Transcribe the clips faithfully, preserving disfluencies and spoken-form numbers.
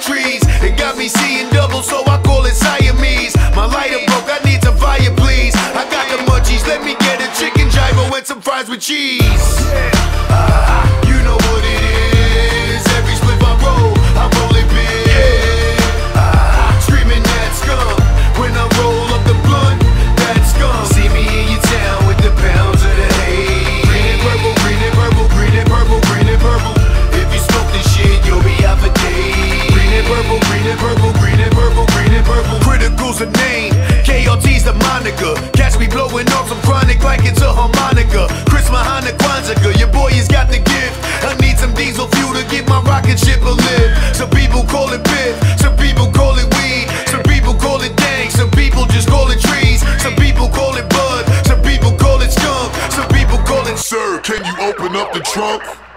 trees. It got me seeing double, so I call it Siamese. My lighter broke, I need some fire, please. I got the munchies, let me get a chicken gyro and some fries with cheese. Ah, you know what it is. Every split I roll, I roll it big. Ah, screaming that skunk when I roll up the blunt. That skunk. See me in your town with the pounds of the hay. Green and purple, green and purple, green and purple, green and purple. If you smoke this shit, you'll be out for days. Green and purple, green and purple, green and purple, green and purple. Critical's a name, K R T's the moniker. Catch me blowing off some chronic like it's a harmonica. Chris Mahana Kwanzaa, your boy has got the gift. I need some diesel fuel to get my rocket ship a lift. Some people call it biff, some people call it weed, some people call it dank, some people just call it trees, some people call it bud, some people call it skunk, some people call it sir, can you open up the trunk?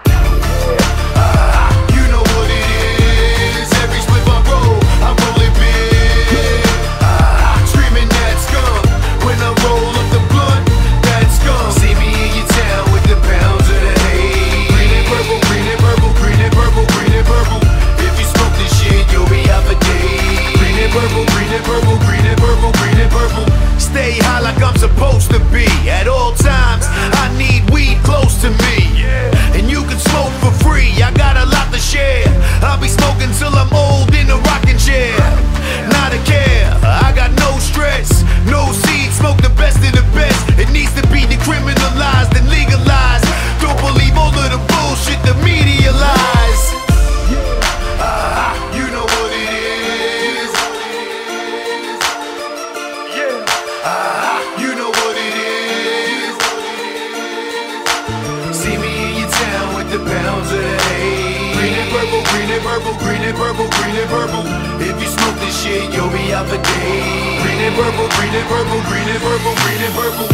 Ah, you know what it is. Every split I roll, I roll it big. Ah, screaming that skunk when I roll up the blunt. That skunk. See me in your town with the pounds of the hay. Green and purple, green and purple, green and purple, green and purple. If you smoke this shit, you'll be out for days. Green and purple, green and purple, green and purple, green and purple. Stay high like I'm supposed to be. At all times, I need weed close to me. And you can smoke for free, I got a lot to share. I'll be smoking till I'm old in a rocking chair. Not a care, I got no stress. No seed, smoke the best of the best. It needs to be decriminalized and legalized. Don't believe all of the bullshit the media lies. Ah, you know what it is. Yeah. Ah, you know what it is. See me in your town with the pounds of the hay. Green and purple, green and purple, green and purple, green and purple. If you smoke this shit, you'll be out for days. Green and purple, green and purple, green and purple, green and purple.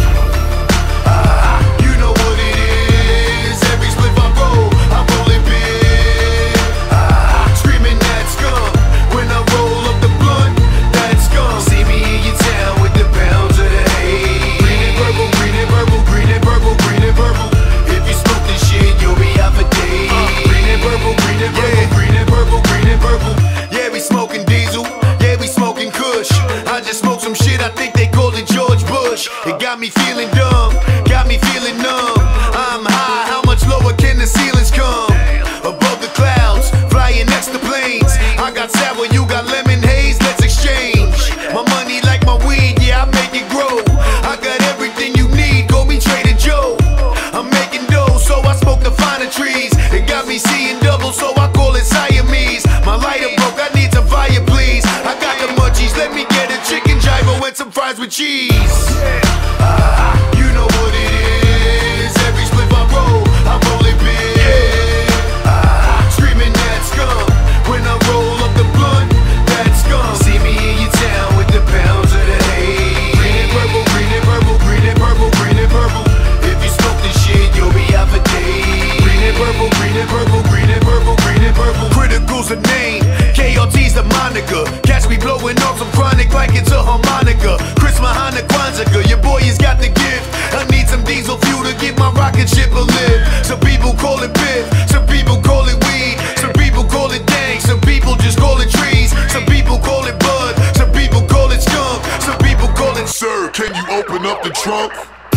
Ah, you know what it is. Every split I roll, I roll it big. Ah, screaming that skunk when I roll up the blunt. That skunk. See me in your town with the pounds of the hay. Green and purple, green and purple, green and purple, green and purple. If you smoke this shit, you'll be out for days. Green and purple, green and purple, green and purple, green and purple. Yeah, we smoking diesel. Yeah, we smoking kush. I just smoked some shit, I think they called it George Bush. It got me feeling dumb, got me feeling numb. I'm high, how much lower can the ceilings come? Above the clouds, flying next to planes. I got sour, you got lemon haze, let's exchange. My money like my weed, yeah, I make it grow. I got everything you need, go be Trader Joe. I'm making dough, so I smoke the finer trees. It got me seeing double, so I call it Siamese. My lighter broke, I need some fire, please. I got the munchies, let me get a chicken gyro and some fries with cheese. Ah, you know what it is. Every split I roll, I roll it big. Ah, screaming that skunk when I roll up the blunt. That skunk. See me in your town with the pounds of the hay. Green and purple, green and purple, green and purple, green and purple. If you smoke this shit, you'll be out for days. Green and purple, green and purple, green and purple, green and purple. Critical's a name, K R T's the moniker. Catch me blowing off some chronic like it's a harmonica. Chris Mahana Kwanzaa, your boy has got the gift. I need some diesel fuel to get my rocket ship a lift. Some people call it biff, some people call it weed, some people call it dank, some people just call it trees, some people call it bud, some people call it skunk, some people call it sir, can you open up the trunk?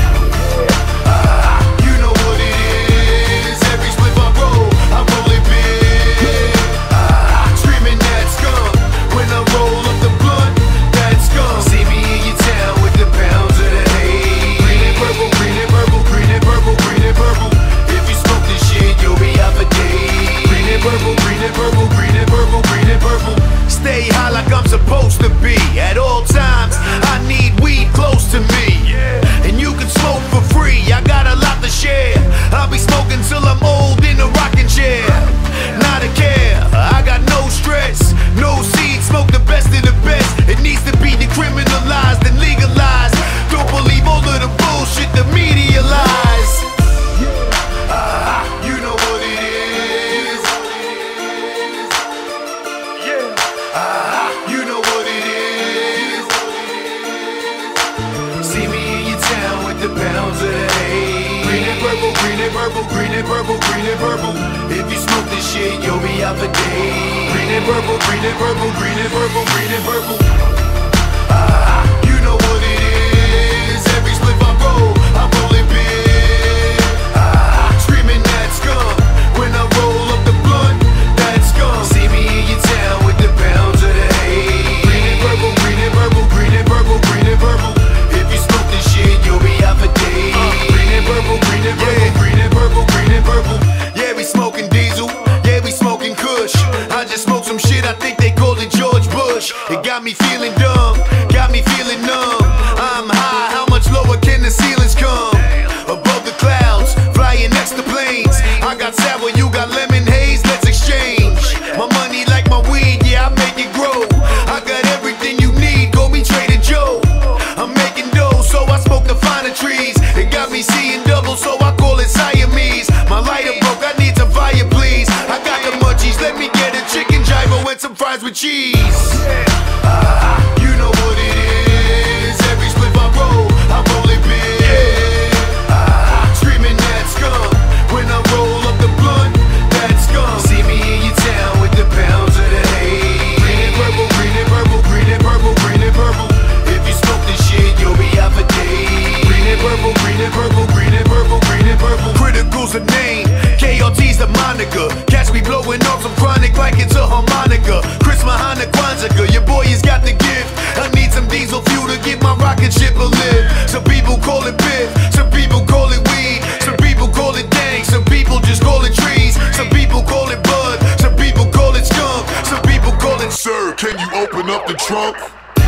Ah, you know what it is. Every split I roll, I roll it big. Ah, screaming that skunk when I roll up the blunt. That skunk. See me in your town with the pounds of the hay. Green and purple, green and purple, green and purple, green and purple. If you smoke this shit, you'll be out for days. Green and purple, green and purple, green and purple, green and purple. Stay high like I'm supposed to be. At all times, I need weed close to me. And you can smoke for free, I got a lot to share. I'll be smoking till I'm old in a rocking chair. Not a care, I got no stress. No seed, smoke the best of the best. It needs to be decriminalized and legalized. Don't believe all of the bullshit the media lies. Ah, you know what it is. Yeah. Ah, you know what it is. See me in your town with the pounds of the hay. Green and purple, green and purple, green and purple, green and purple. If you smoke this shit, you'll be out for days. Green and purple, green and purple, green and purple, green and purple. Ah, you know what it is. Every spliff I roll, I'm rolling big. Ah, screaming that skunk when I roll up the blunt. That skunk. See me in your town with the pounds of the hay. Green and purple, green and purple, green and purple, green and purple. If you smoke this shit, you'll be out for days. Uh, green and purple, green and purple, yeah. Green and purple, green and purple. Yeah, we smoking diesel. Yeah, we smoking kush. I just smoked some shit, I think they called it George Bush. It got me feeling dumb, got me feeling numb. I'm high, how much lower can the ceilings come? Above the clouds, flying next to planes. I got sour, you got lemon haze, let's exchange. My money like my weed, yeah, I make it grow. I got everything you need, go be Trader Joe. I'm making dough, so I smoke the finer trees. It got me seeing double, so I call it Siamese. My lighter broke, I need some fire, please. I got the munchies, let me get a chicken gyro and some fries with cheese. Ah, you know what it is. Every spliff I roll, I roll it big. Ah, screaming that skunk when I roll up the blunt. That skunk. See me in your town with the pounds of the hay. Green and purple, green and purple, green and purple, green and purple. If you smoke this shit, you'll be out for days. Green and purple, green and purple, green and purple, green and purple. Critical's a name, K R T's the moniker. Catch me blowing off some chronic like it's a harmonica. Chris Mahana Kwanzaa, your boy has got the gift. I need some diesel fuel to get my rocket ship a lift. Some people call it biff, some people call it weed, some people call it dank, some people just call it trees, some people call it bud, some people call it skunk, some people call it. Sir, can you open up the trunk?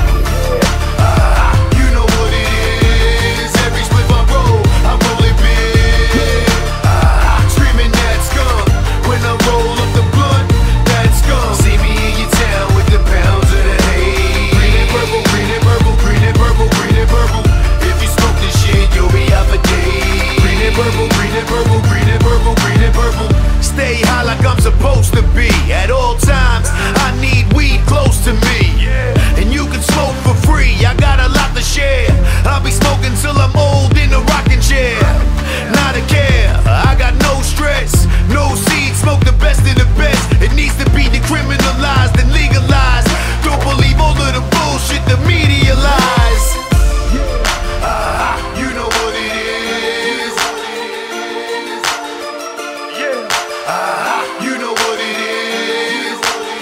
Ah, you know what it is. Every spliff I roll, I roll it big. Ah, screaming that skunk when I roll up the blunt. That skunk. See me in your town with the pounds of the hay. Green and purple, green and purple, green and purple, green and purple. If you smoke this shit, you'll be out for days. Green and purple, green and purple, green and purple, green and purple. Stay high like I'm supposed to be. At all times, I need weed close to me. And you can smoke for free, I got a lot to share. I'll be smoking till I'm old in a rocking chair. Not a care, I got no stress. No seed, smoke the best of the best. It needs to be decriminalized and legalized. Don't believe all of the bullshit the media lies. Ah, you know what it is. Yeah. Ah, you know what it is.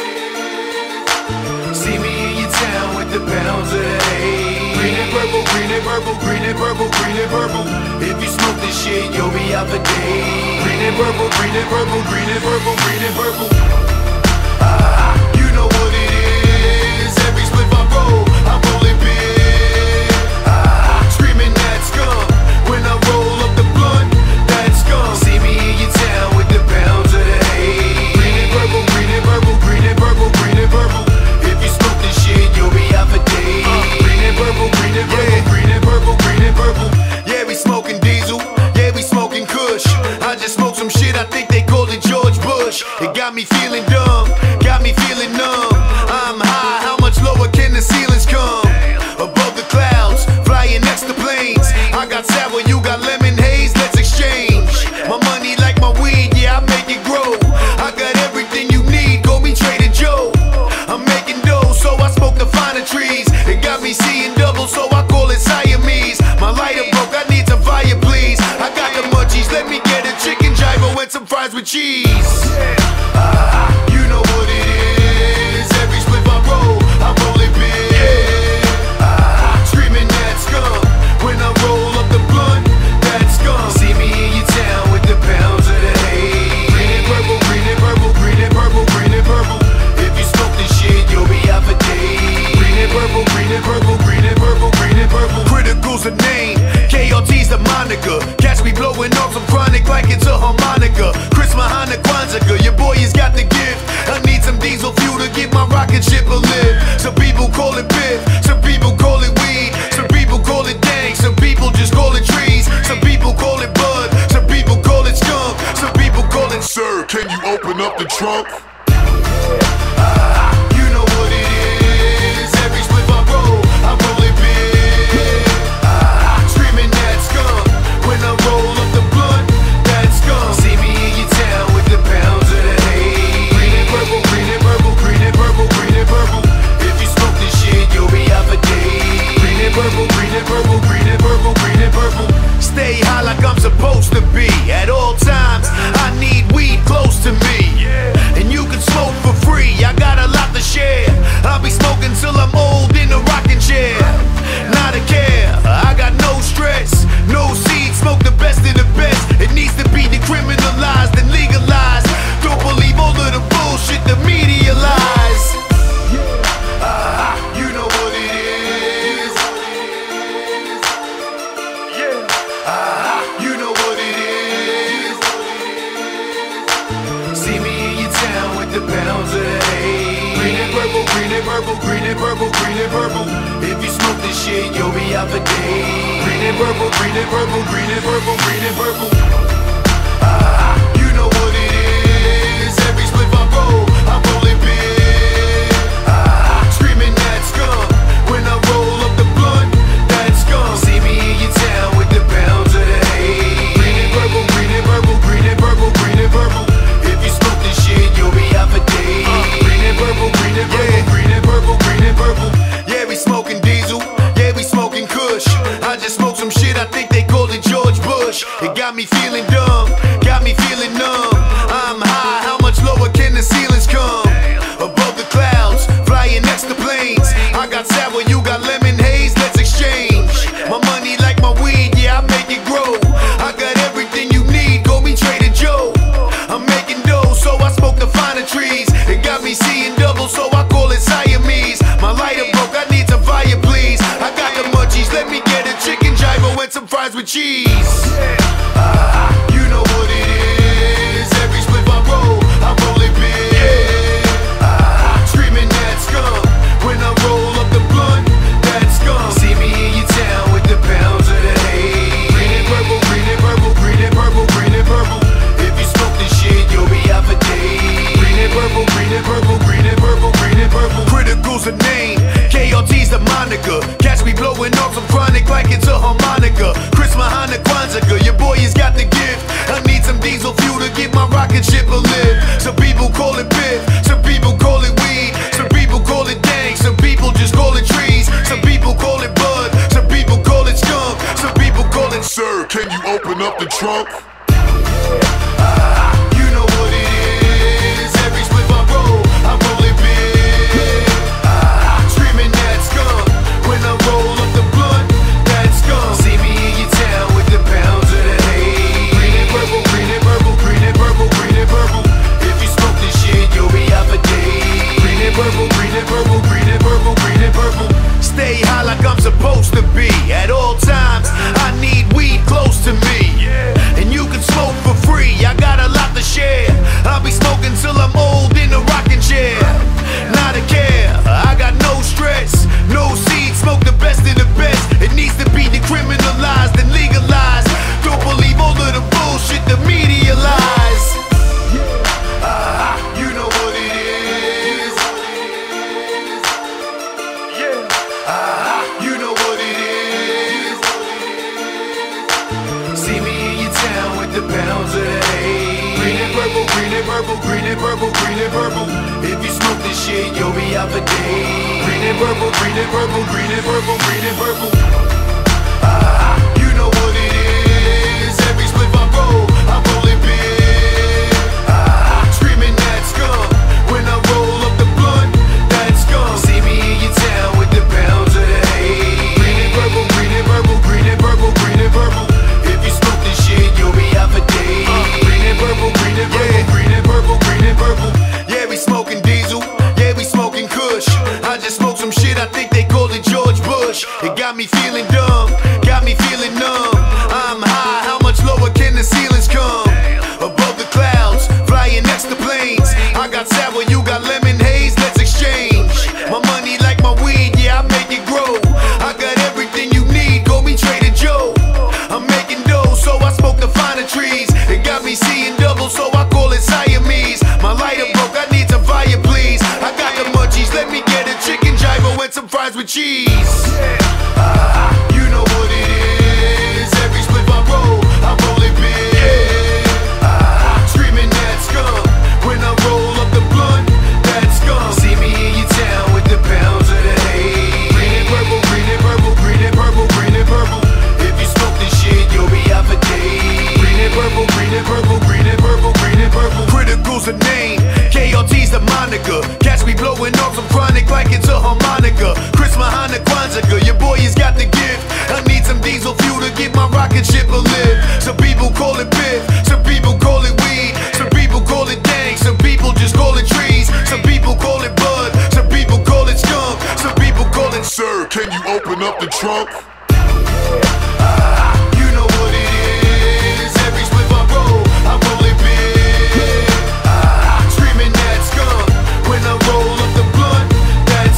See me in your town with the pounds of the hay. Green and purple, green and purple, green and purple, green and purple. If you smoke this shit, you'll be out for days. Green and purple, green and purple, green and purple, green and purple. Ah, you know what it is. Every spliff I roll, I roll it big. Ah, screaming that skunk when I roll up the blunt. That skunk. See me in your town with the pounds of the hay. Green and purple, green and purple, green and purple, green and purple. If you smoke this shit, you'll be out for days. Uh, green and purple, green and purple, yeah. Green and purple, green and purple. Yeah, we smoking diesel. Yeah, we smoking kush. I just smoked some shit, I think they called it George Bush. It got me feeling dumb, got me feeling numb. I'm high, how much lower can the ceilings come? Above the clouds, flying next to planes. I got sour, you got lemon haze, let's exchange. My money like my weed, yeah, I make it grow. I got everything you need, go be Trader Joe. I'm making dough, so I smoke the finer trees. It got me seeing double, so I call it Siamese. My lighter broke, I need some fire, please. I got the munchies, let me get a chicken gyro and some fries with cheese. Ah, you know what it is. Every spliff I roll, I roll it big. Ah, screaming that skunk when I roll up the blunt. That skunk. See me in your town with the pounds of the hay. Green and purple, green and purple, green and purple, green and purple. If you smoke this shit, you'll be out for days. Green and purple, green and purple, green and purple, green and purple. Critical's a name, K R T's the moniker. Catch me blowing off some chronic like it's a harmonica. Chris Mahana Kwanzaa, your boy has got the gift. I need some diesel fuel to get my rocket ship a lift. Some people call it biff, some people call it weed, some people call it dank, some people just call it trees, some people call it bud, some people call it skunk, some people call it. Sir, can you open up the trunk? Ah, you know what it is. Every spliff I roll, I roll it big. Ah, screaming that skunk when I roll up the blunt. That skunk. See me in your town with the pounds of the hay. Green and purple, green and purple, green and and purple, green and purple, green and purple. If you smoke this shit, you'll be out for days. Green and purple, green and purple, green and purple, green and purple. Ah, you know what it is. Every spliff I roll, I roll it big. Ah, screaming that skunk when I roll up the blunt. That skunk. See me in your town with the pounds of the hay. Green and purple, green and purple, green and purple, green and purple. If you smoke this shit, you'll be out for days. Green and purple, green and purple, green and purple, green and purple. Yeah, we smoking diesel. Yeah, we smoking kush. I just smoked some shit, I think they called it George Bush. It got me feeling dumb, got me feeling numb. I'm high, how much lower can the ceilings come? Above the clouds, flying next to planes. I got sour, you got lemon haze, let's exchange. My money like my weed, yeah, I make it grow. I got everything you need, go be Trader Joe. I'm making dough, so I smoke the finer trees. It got me seeing double, so I call it Siamese. My lighter broke, I need some fire, please. I got the munchies, let me get a chicken gyro and some fries with cheese. Ah, you know what it is. Every spliff I roll, I roll it big. Ah, screaming that skunk when I roll up the blunt. That skunk. See me in your town with the pounds of the hay. Green and purple, green and purple, green and purple, green and purple. If you smoke this shit, you'll be out for days. Green and purple, green and purple, green and purple, green and purple. Critical's a name, K R T's the moniker. Catch me blowing off some chronic like it's a harmonica. Chris Mahana Kwanzaa, your boy has got the gift. I need some diesel fuel to get my rocket ship a lift. Some people call it biff, some people call it weed, some people call it dank, some people just call it trees, some people call it bud, some people call it skunk, some people call it sir, can you open up the trunk? Ah, you know what it is. Every spliff I roll, I roll it big. Ah, screaming that skunk when I roll up the blunt. That skunk. See me in your town with the pounds of the hay. Green and purple, green and purple, green and purple, green and purple. If you smoke this shit, you'll be out for days. Green and purple, green and purple, green and purple, green and purple. Stay high like I'm supposed to be. At all times, I need weed close to me. And you can smoke for free, I got a lot to share. I'll be smoking till I'm old in a rocking chair. Not a care, I got no stress. No seed, smoke the best of the best. It needs to be decriminalized and legalized. Don't believe all of the bullshit the media lies. Ah, you know what it is. Ah, you know what it is. See me in your town with the pounds of the hay. Green and purple, green and purple, green and purple, green and purple. If you smoke this shit, you'll be out for days. Green and purple, green and purple, green and purple, green and purple. Ah, you know what it is. Every spliff I roll, I roll it big. Ah, screaming that skunk when I roll up the blunt. That skunk. See me in your town with the pounds of the hay. Green and purple, green and purple, green and purple, green and purple. If you smoke this shit, you'll be out for days. Green and purple, green and purple, green and purple, green and purple. Yeah, we smoking diesel. Yeah, we smoking kush. I just smoked some shit, I think they called it George Bush. It got me feeling dumb, got me feeling numb. I'm high, how much lower can the ceilings come? Above the clouds, flying next to planes. I got sour, you got lemon haze, let's exchange. My money like my weed, yeah, I make it grow. I got everything you need, go be Trader Joe. I'm making dough, so I smoke the finer trees. It got me seeing double, so I call it Siamese. My lighter broke, I need some fire, please. I got the munchies, let me get a chicken gyro and some fries with cheese. Ah, you know what it is. Every spliff I roll, I roll it big. Ah, screaming that skunk when I roll up the blunt. That skunk. See me in your town with the pounds of the hay. Green and purple, green and purple, green and purple, green and purple. If you smoke this shit, you'll be out for days. Green and purple, green and purple, green and purple, green and purple. Critical's a name, K R T's the moniker. Catch me blowing off some chronic like it's a harmonica. Chris Mahana Kwanzaa, your boy has got the gift. I need some diesel fuel to get my rocket ship a lift. Some people call it biff, some people call it weed, some people call it dank, some people just call it trees, some people call it bud, some people call it skunk, some people call it sir, can you open up the trunk? Ah, you know what it is. Every spliff I roll, I roll it big. Ah, screaming that skunk when I roll up the blunt. That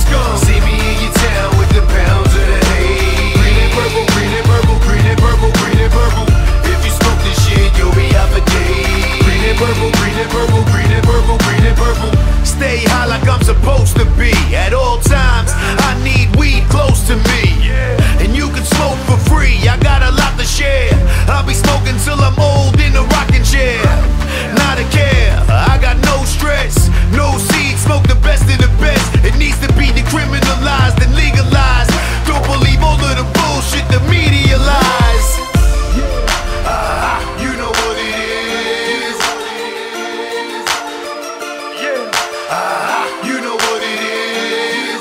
like I'm supposed to be. At all times, I need weed close to me. And you can smoke for free, I got a lot to share. I'll be smoking till I'm old in a rocking chair. Not a care, I got no stress. No seed, smoke the best of the best. It needs to be decriminalized and legalized. Don't believe all of the bullshit the media lies. Ah, you know what it is. Yeah. Ah, you know what it is.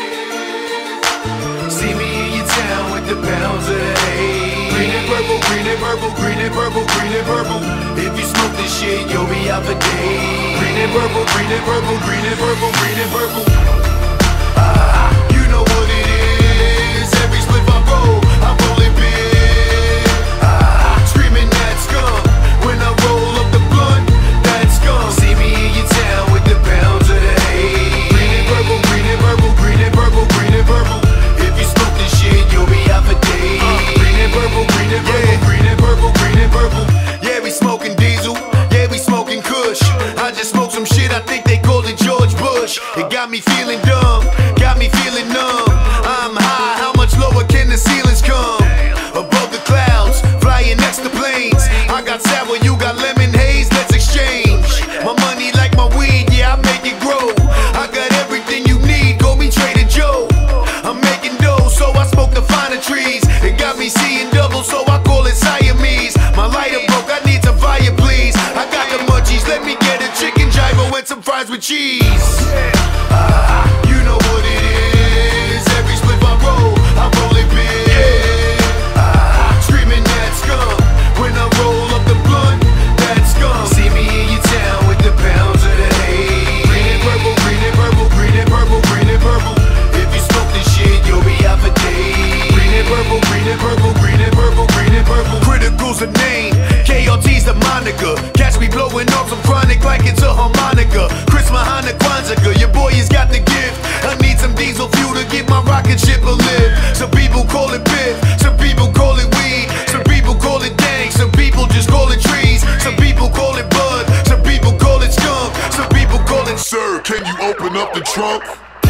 See me in your town with the pounds of the hay. Green and purple, green and purple, green and purple, green and purple. If you smoke this shit, you'll be out for days. Green and purple, green and purple, green and purple, green and purple. Ah, you know what it is. Every spliff I roll, I roll it big. Ah, screaming that skunk. When I roll up the blunt, that skunk. See me in your town with the pounds of the hay. Green and purple, green and purple, green and purple, green and purple. If you smoke this shit, you'll be out for days. Green and purple, green and purple, green and purple, green and purple. Yeah, we smoking diesel. Yeah, we smoking kush. I just smoked some shit, I think they called it George Bush. It got me feeling dumb, got me feeling numb. I'm high, how much lower can the ceilings come? Above the clouds, flying next to planes. I got sour, you got lemon haze, let's exchange. My money like my weed, yeah, I make it grow. I got everything you need, go me Trader Joe. I'm making dough, so I smoke the finer trees. It got me seeing double, so I call it Siamese. My lighter broke, I need some fire, please. I got the munchies, let me get a chicken gyro and some fries with cheese. Ah, you know what it is. Every spliff I roll, I roll it big. Ah, screaming that skunk. When I roll up the blunt, that skunk. See me in your town with the pounds of the hay. Green and purple, green and purple, green and purple, green and purple. If you smoke this shit, you'll be out for days. Green and purple, green and purple, green and purple, green and purple. Critical's a name, K R T's the moniker. Catch me blowing off some chronic like it's a harmonica. Chris Mahana Kwanzaa, your boy has got the gift. I need some diesel fuel to get my rocket ship a lift. Some people call it biff, some people call it weed, some people call it dank, some people just call it trees, some people call it bud, some people call it skunk, some people call it. Sir, can you open up the trunk?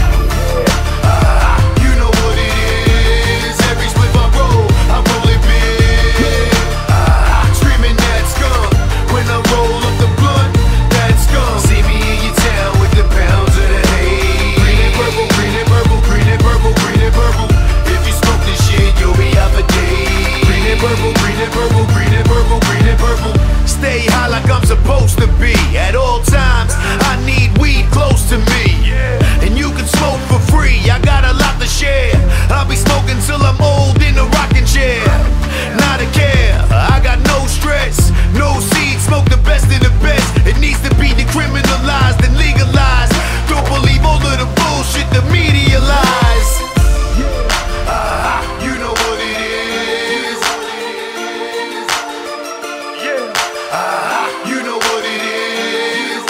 Ah, you know what it is. Every spliff I roll, I roll it big. Ah, screaming that skunk. When I roll up the blunt, that skunk. See me in your town with the pounds of the hay. Green and purple, green and purple, green and purple, green and purple. If you smoke this shit, you'll be out for days. Green and purple, green and purple, green and purple, green and purple. Stay high like I'm supposed to be. At all times, I need weed close to me. And you can smoke for free, I got a lot to share. I'll be smoking till I'm old in a rocking chair. Not a care, I got no stress. No seed, smoke the best of the best. It needs to be decriminalized and legalized. Don't believe all of the bullshit the media lies. Ah, you know what it is. Yeah. Ah, you know what it is.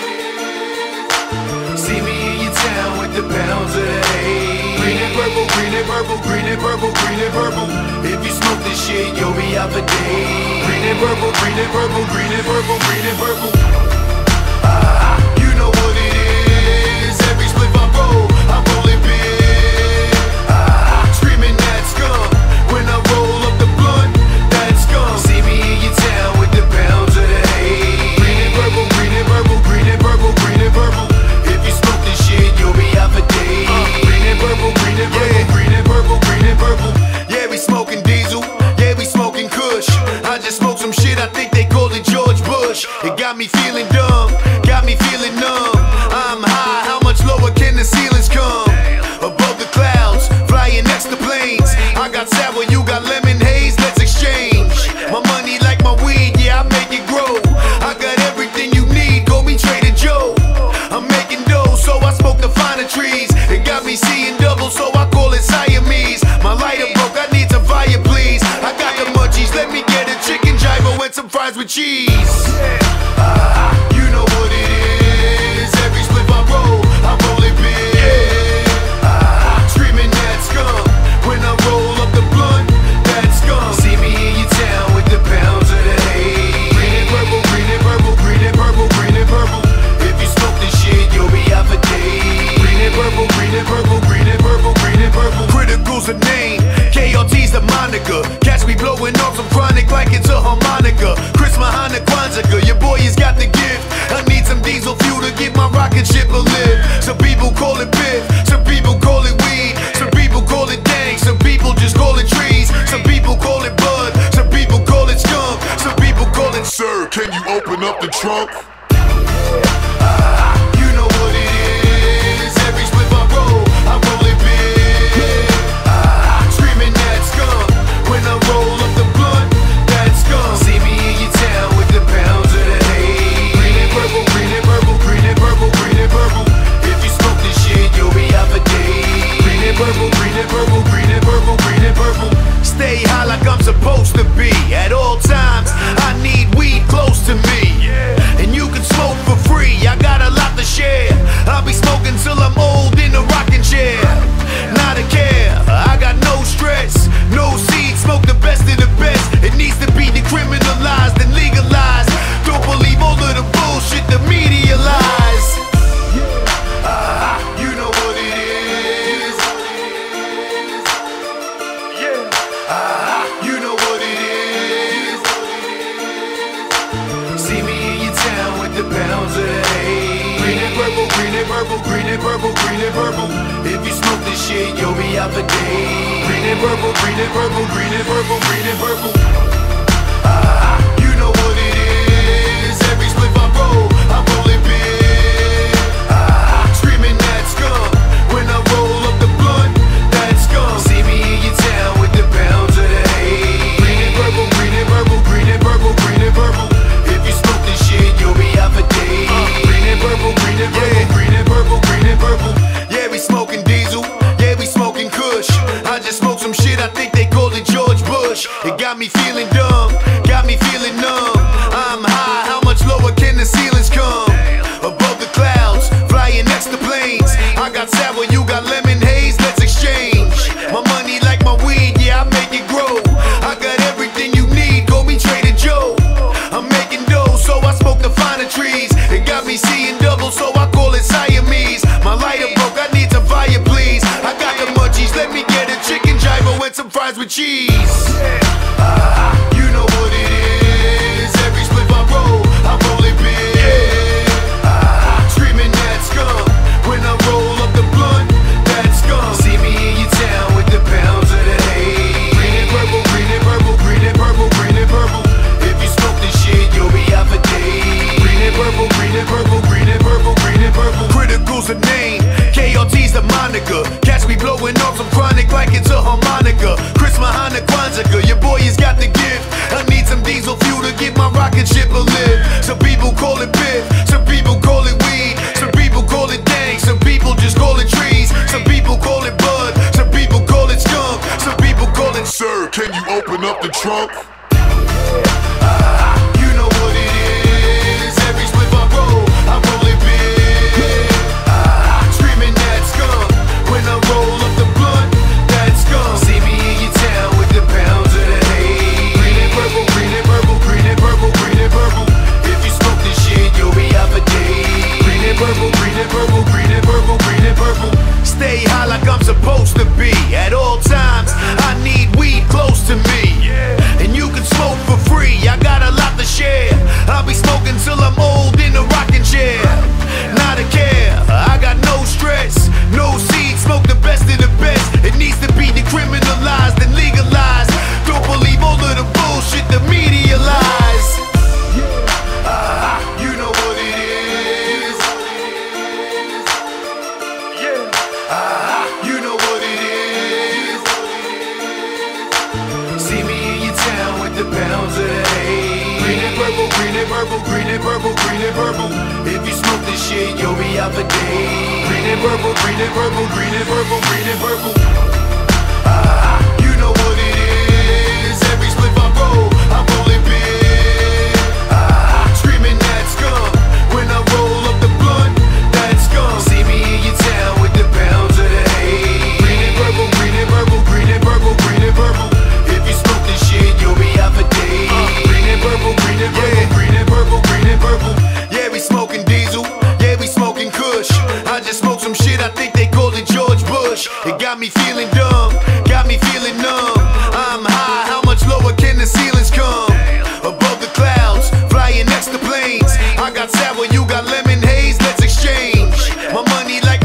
See me in your town with the pounds of the hay. Green and purple, green and purple, green and purple, green and purple. If you smoke this shit, you'll be out for days. Green and purple, green and purple, green and purple, green and purple. Ah, you know what it is. Every spliff I roll, I roll it big. Ah, screaming that skunk. When I roll up the blunt, that skunk. See me in your town with the pounds of the hay. Green and purple, green and purple, green and purple, green and purple. If you smoke this shit, you'll be out for days. Green and purple, green and purple, green and purple, green and purple. Yeah, we smoking diesel. Yeah, we smoking kush. I just smoked some shit, I think they called it George Bush. It got me feeling dumb, got me feeling numb. I'm high, how much lower can the ceilings come? Above the clouds, flying next to planes. I got sour, you got lemon haze, let's exchange. My money like my weed, yeah, I make it grow. I got everything you need, go me Trader Joe. I'm making dough, so I smoke the finer trees. It got me seeing double, so I call it Siamese. My lighter broke, I need some fire, please. I got the munchies, let me get a chicken gyro and some fries with cheese. Ah, you know what it is. Every spliff I roll, I roll it big. Ah, screaming that skunk. When I roll up the blunt, that skunk. See me in your town with the pounds of the hay. Green and purple, green and purple, green and purple, green and purple. If you smoke this shit, you'll be out for days. Some people call it biff, some people call it weed, some people call it dank, some people just call it trees, some people call it bud, some people call it skunk, some people call it sir, can you open up the trunk? Ah, you know what it is. Every spliff I roll, I roll it big. Ah, screaming that skunk when I roll up the blunt. That skunk. See me in your town with the pounds of the hay. Green and purple, green and purple, green and purple, green and purple. If you smoke this shit, you'll be out for days. Green and purple, green and purple, green and purple, green and purple. Stay high like I'm supposed to be. At all times, I need weed close to me. And you can smoke for free, I got a lot to share. I'll be smoking till I'm old in a rocking chair. Not a care, I got no stress. No seed, smoke the best of the best. It needs to be decriminalized and legalized. Don't believe all of the bullshit the media lies. Ah, you know what it is. Yeah. Ah, you know what it is. See me in your town with the pounds of hay. Green and purple, green and purple, green and purple, green and purple. If you smoke this shit, you'll be out for days. Green and purple, green and purple, green and purple, green and purple. Ah, you know what it is. Every spliff I roll, I roll it big. Ah, screaming that skunk when I roll up the blunt. That skunk. See me in your town with the pounds of the hay. Green and purple, green and purple, green and purple, green and purple. If you smoke this shit, you'll be out for days. Green and purple, green and purple, green and purple, green and purple. Yeah, we smoking diesel. Yeah, we smoking kush. I just smoked some shit, I think they called it George Bush. It got me feeling dumb, got me feeling numb. I'm high, how much lower can the ceilings come? Above the clouds, flying next to planes. I got sour, you got lemon haze, let's exchange. My money like my weed, yeah, I make it grow. I got everything you need, go be Trader Joe. I'm making dough, so I smoke the finer trees. It got me seeing double, so I call it Siamese. My lighter broke, I need some fire, please. I got the munchies, let me get a chicken gyro and some fries with cheese. Ah, you know what it is. Every spliff I roll, I roll it big. Ah, screaming that skunk when I roll up the blunt. That skunk. See me in your town with the pounds of the hay. Green and purple, green and purple, green and purple, green and purple. If you smoke this shit, you'll be out for days. Green and purple, green and purple, green and purple, green and purple. Critical's a name, K R T's the moniker. Catch me blowing off some chronic like it's a harmonica. Chris Mahana Kwanzaa, your boy has got the gift. I need some diesel fuel to get my rocket ship a lift. Some people call it biff, some people call it weed, some people call it dank, some people just call it trees, some people call it bud, some people call it skunk, some people call it sir, can you open up the trunk? Ah, you know what it is. Every spliff I roll, I roll it big. Ah, screaming that skunk when I roll up the blunt. That skunk. See me in your town with the pounds of the hay. Green and purple, green and purple, green and purple, green and purple. If you smoke this shit, you'll be out for days. Green and purple, green and purple, green and purple, green and purple. Stay high like I'm supposed to be. At all times, I need weed close to me. And you can smoke for free, I got a lot to share. I'll be smoking till I'm old in a rocking chair. Not a care, I got no stress. No seed, smoke the best of the best. It needs to be decriminalized and legalized. Don't believe all of the bullshit the media lies. Ah, you know what it is. Yeah. Ah, you know what it is. See me in your town with the pounds of the hay. Green and purple, green and purple, green and purple, green and purple. If you smoke this shit, you'll be out for days. Green and purple, green and purple, green and purple, green and purple. Ah, you know what it is. Every spliff I roll, I roll it big. Ah, screaming that skunk when I roll up the blunt. That skunk. See me in your town with the pounds of the hay. Green and purple, green and purple, green and purple, green and purple. If you smoke this shit, you'll be out for days. Green and purple, green and purple, green and purple, green and purple. Yeah, we smoking diesel. Yeah, we smoking kush. I just smoked some shit, I think they called it George Bush. It got me feeling dumb, got me feeling numb. I'm high, how much lower can the ceilings come? Above the clouds, flying next to planes. I got sour, you got lemon haze, let's exchange. My money like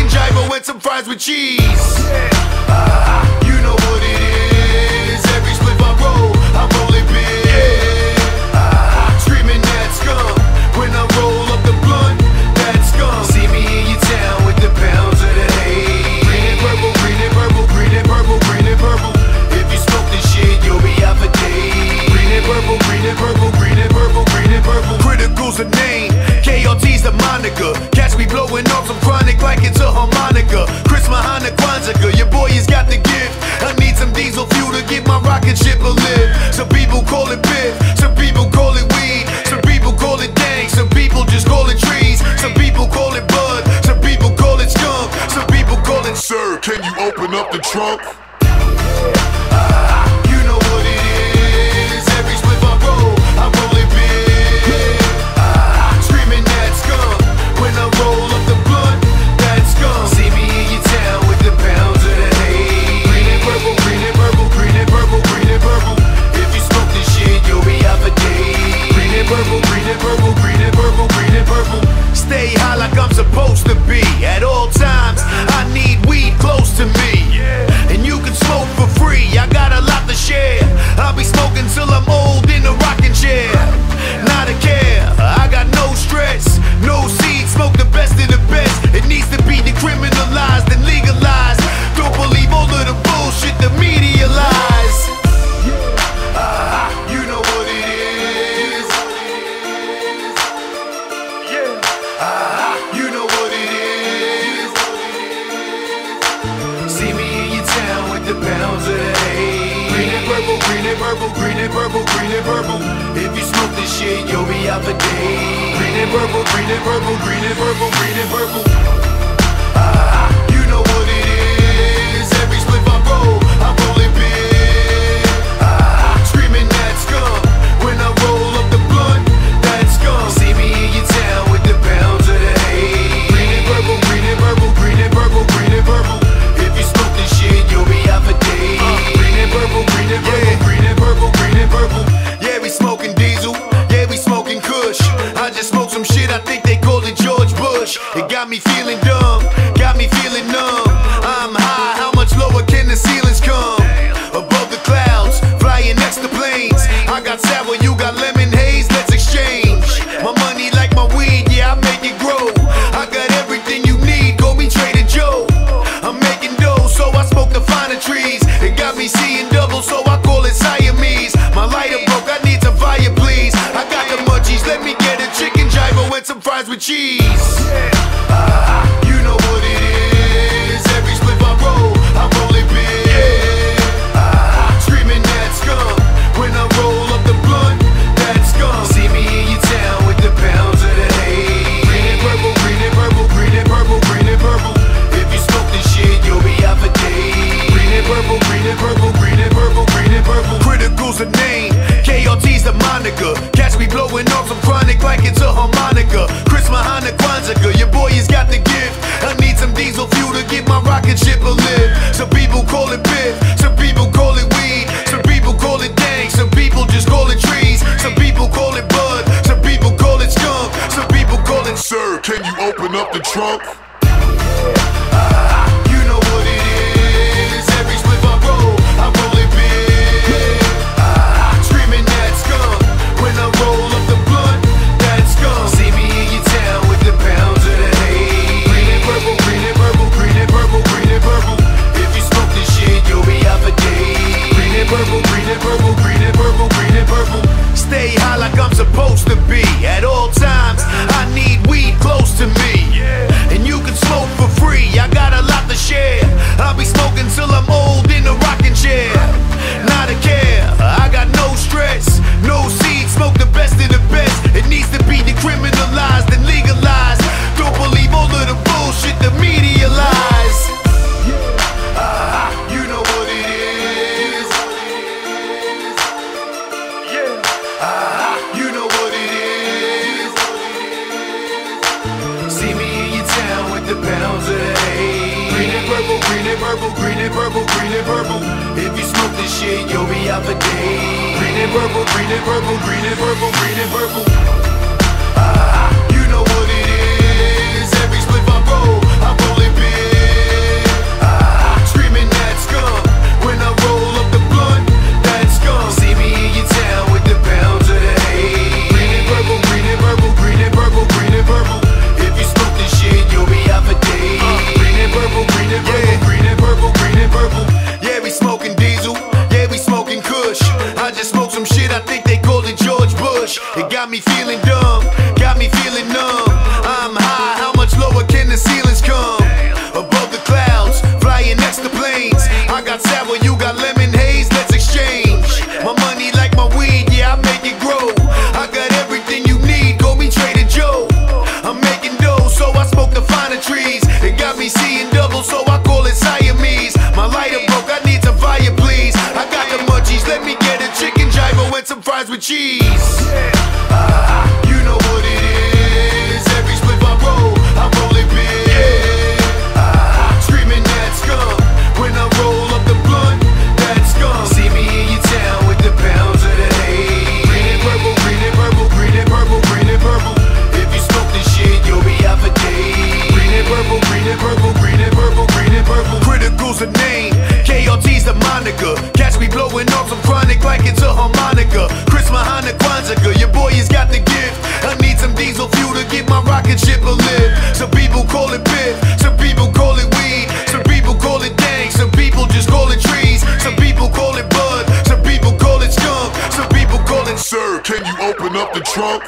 chicken gyro and some fries with cheese. Ah, you know what it is. Every split I roll, I roll it big. Ah, screaming that skunk when I roll up the blunt. That skunk. See me in your town with the pounds of the hay. Green and purple, green and purple, green and purple, green and purple. If you smoke this shit, you'll be out for days. Green and purple, green and purple, green and purple, green and purple. Critical's a name, K R T's the moniker. Catch me blowing off some chronic like it's a harmonica. Chris Mahana Kwanzaa, your boy has got the gift. I need some diesel fuel to get my rocket ship a lift. Some people call it biff, some people call it weed, some people call it dank, some people just call it trees, some people call it bud, some people call it skunk, some people call it. Sir, can you open up the trunk? Ah, you know what it is. Every split I roll, I roll it big. Ah, screaming that skunk when I roll up the blunt. That skunk. See me in your town with the pounds of the hay. Green and purple, green and purple, green and purple, green and purple. If you smoke this shit, you'll be out for days. Green and purple, green and purple, green and purple, green and purple. Stay high like I'm supposed to be. At all times, I need weed close to me. And you can smoke for free, I got a lot to share. I'll be smoking till I'm old in a rocking chair. Not a care, I got no stress. No seed, smoke the best of the best. It needs to be decriminalized and legalized. Don't believe all of the bullshit the media lies. Ah, you know what it is. Ah, you know what it is. See me in your town with the pounds of the hay. Green and purple, green and purple, green and purple, green and purple. If you smoke this shit, you'll be out for days. Green and purple, green and purple, green and purple, green and purple. Ah, you know what it is. Every split I roll, I roll it big. Ah, screaming that skunk when I roll up the blunt. That skunk. See me in your town with the pounds of the hay. Green and purple, green and purple, green and purple, green and purple. If you smoke this shit, you'll be out for days. Uh, green and purple, green and purple, yeah. Green and purple, green and purple. Yeah, we smoking diesel. Yeah, we smoking kush. I just smoked some shit, I think they called it George Bush. It got me feeling dumb, got me feeling numb. I'm high, how much lower can the ceilings come? Above the clouds, flying next to planes. I got sour, you got lemon haze, let's exchange. My money like my weed, yeah, I make it grow. I got everything you need, go be Trader Joe. I'm making dough, so I smoke the finer trees. It got me seeing double, so I call it Siamese. My lighter broke, I need some fire, please. I got the munchies, let me get a chicken gyro and some fries with cheese. Ah, you know what it is. Every split I roll, I roll it big. Ah, screaming that skunk when I roll up the blunt. That skunk. See me in your town with the pounds of the hay. Green and purple, green and purple, green and purple, green and purple. If you smoke this shit, you'll be out for days. Green and purple, green and purple, green and purple, green and purple. Critical's a name, K R T's the moniker. Catch me blowing off some chronic like it's a harmonica. Chris Mahana Kwanzaa, your boy has got the gift. I need some diesel fuel to get my rocket ship a lift. Some people call it biff, some people call it weed, some people call it dank, some people just call it trees, some people call it bud, some people call it skunk, some people call it. Sir, can you open up the trunk? Ah, you know what it is. Every split I roll, I roll it big. Ah, screaming that skunk when I roll up the blunt. That skunk. See me in your town with the pounds of the hay. Green and purple, green and purple, green and purple, green and purple. If you smoke this shit, you'll be out for days. Green and purple, green and purple, green and purple, green and purple. Stay high like I'm supposed to be. At all times, I need weed close to me. And you can smoke for free, I got a lot to share. I'll be smoking till I'm old in a rocking chair. Not a care, I got no stress. No seed, smoke the best of the best. It needs to be decriminalized and legalized. Don't believe all of the bullshit the media lies. Ah, you know what it is. Ah, you know what it is. See me in your town with the pounds of the hay. Green and purple, green and purple, green and purple, green and purple. If you smoke this shit, you'll be out for days. Green and purple, green and purple, green and purple, green and purple. Ah, you know what it is. Every split I roll, I I'm rolling big. Ah, screaming that skunk. When I roll up the blunt, that skunk. See me in your town with the pounds of the hay. Green and purple, green and purple, green and purple, green and purple. If you smoke this shit, you'll be out for days. Green and purple, green and purple, green and purple, green and purple. Yeah, we smoking diesel. Yeah, we smoking kush. I just smoked some shit, I think they called it George Bush. It got me feeling dumb, got me feeling numb. I'm high, how much lower can the ceilings come? Above the clouds, flying next to planes. I got sour, you got lemon haze, let's exchange. My money like my weed, yeah, I make it grow. I got everything you need, call me Trader Joe. I'm making dough, so I smoke the finer trees. It got me seeing double, so I call it Siamese. My lighter broke, I need some fire, please. I got the munchies, let me get a chicken gyro and some fries with cheese. Ah, you know what it is. Every split I roll, I'm rolling big. Ah, screaming that skunk. When I roll up the blunt, that skunk. See me in your town with the pounds of the hay. Green and purple, green and purple, green and purple, green and purple. If you smoke this shit, you'll be out for days. Green and purple, green and purple, green and purple, green and purple. Critical's a name, K R T's the moniker. Catch me blowing off some chronic like it's a harmonica. Chris Mahana Kwanzaa, your boy has got the gift. I need some diesel fuel to get my rocket ship a lift. Some people call it biff, some people call it weed, some people call it dank, some people just call it trees, some people call it bud, some people call it skunk, some people call it. Sir, can you open up the trunk?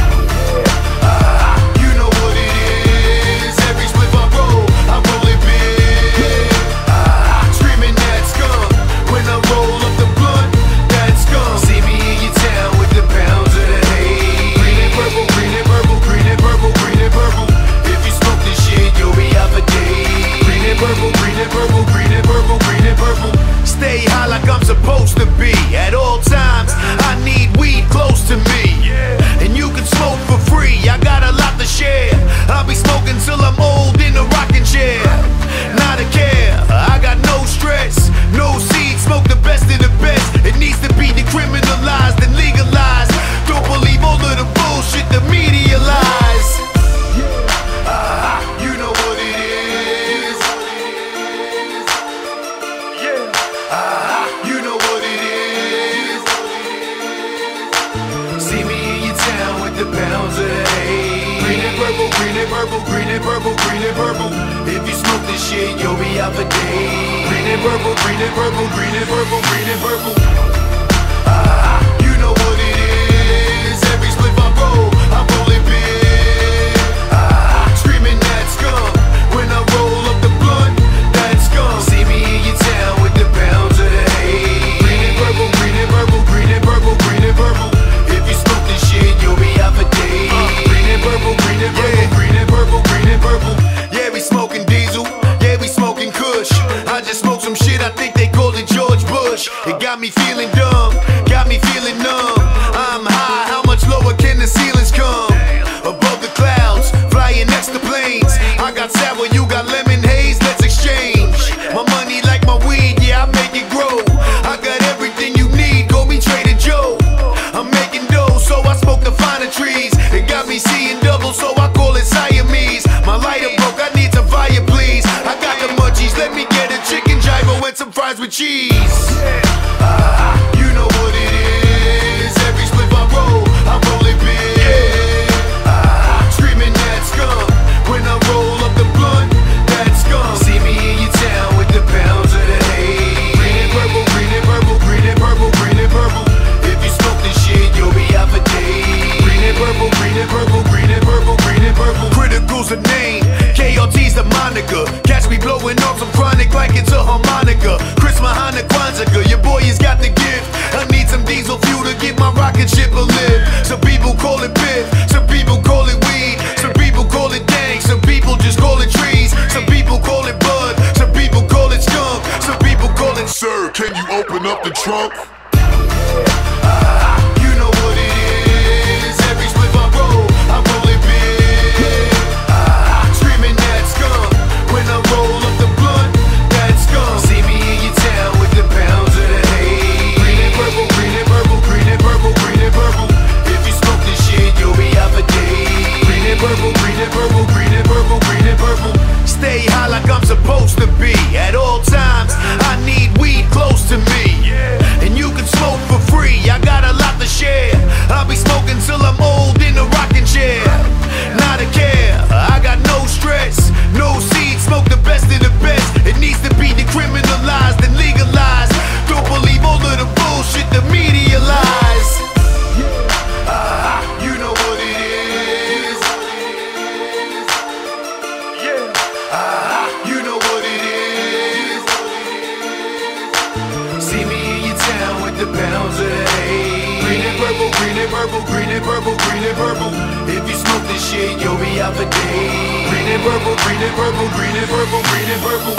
Ah, you know what it is. Every split I roll, I'm rolling big. Ah, screaming that skunk. When I roll up the blunt, that skunk. See me in your town with the pounds of the hay. Green and purple, green and purple, green and purple, green and purple. If you smoke this shit, you'll be out for days. Green and purple, green and purple, green and purple, green and purple. Stay high like I'm supposed to be. At all times, I need weed close to me. And you can smoke for free, I got a lot to share. I'll be smoking till I'm old in a rocking chair. Not a care, I got no stress. No seed, smoke the best of the best. It needs to be decriminalized and legalized. Don't believe all of the bullshit the media lies. Ah, you know what it is. Ah, you know what it is. See me in your town with the pounds of the hay. Green and purple, green and purple, green and purple, green and purple. If you smoke this shit, you'll be out for days. Green and purple, green and purple, green and purple, green and purple. Ah, you know what it is. Every split I roll, I'm rolling big. Ah, screaming that skunk. When I roll up the blunt, that skunk. See me in your town with the pounds of the hay. Green and purple, green and purple, green and purple, green and purple. If you smoke this shit, you'll be out for days. Green and purple, green and purple, green and purple, green and purple. Yeah, we smoking diesel. Yeah, we smoking kush. I just smoked some shit, I think they called it George Bush. It got me feeling dumb, got me feeling numb. I'm high, how much lower can the ceilings come? Above the clouds, flying next to planes. I got sour, you got lemon haze, let's exchange. My money like my weed, yeah, I make it grow. I got everything you need, call me Trader Joe. I'm making dough, so I smoke the finer trees. It got me seeing double, so I call it Siamese. My lighter broke, I need some fire, please. I got the munchies, let me get a chicken gyro and some fries with cheese. Ah, you know what it is. Every split I roll, I'm rolling big. Ah, screaming that skunk. When I roll up the blunt, that skunk. See me in your town with the pounds of the hay. Green and purple, green and purple, green and purple, green and purple. If you smoke this shit, you'll be out for days. Green and purple, green and purple, green and purple, green and purple. Critical's a name, K R T's the moniker. Catch me blowing off some chronic like it's a harmonica. Chris Mahana Kwanzaa, your boy has got the gift. I need some diesel fuel to get my rocket ship a lift. Some people call it biff, some people call it weed, some people call it dank, some people just call it trees, some people call it bud, some people call it skunk, some people call it. Sir, can you open up the trunk? Ah, you know what it is. Every split I roll, I'm rolling big. Ah, screaming that skunk. When I roll up the blunt, that skunk. See me in your town with the pounds of the hay. Green and purple, green and purple, green and purple, green and purple. If you smoke this shit, you'll be out for days. Green and purple, green and purple, green and purple, green and purple. Stay I'm supposed to be. At all times, I need weed close to me. And you can smoke for free, I got a lot to share. I'll be smoking till I'm old in a rocking chair. Not a care, I got no stress. No seed, smoke the best of the best. It needs to be decriminalized and legalized. Don't believe all of the bullshit the media lies. Ah, you know what it is. Ah, you know what it is. See me in your town with the pounds of the hay. Green and purple, green and purple, green and purple, green and purple. If you smoke this shit, you'll be out for days. Green and purple, green and purple, green and purple, green and purple.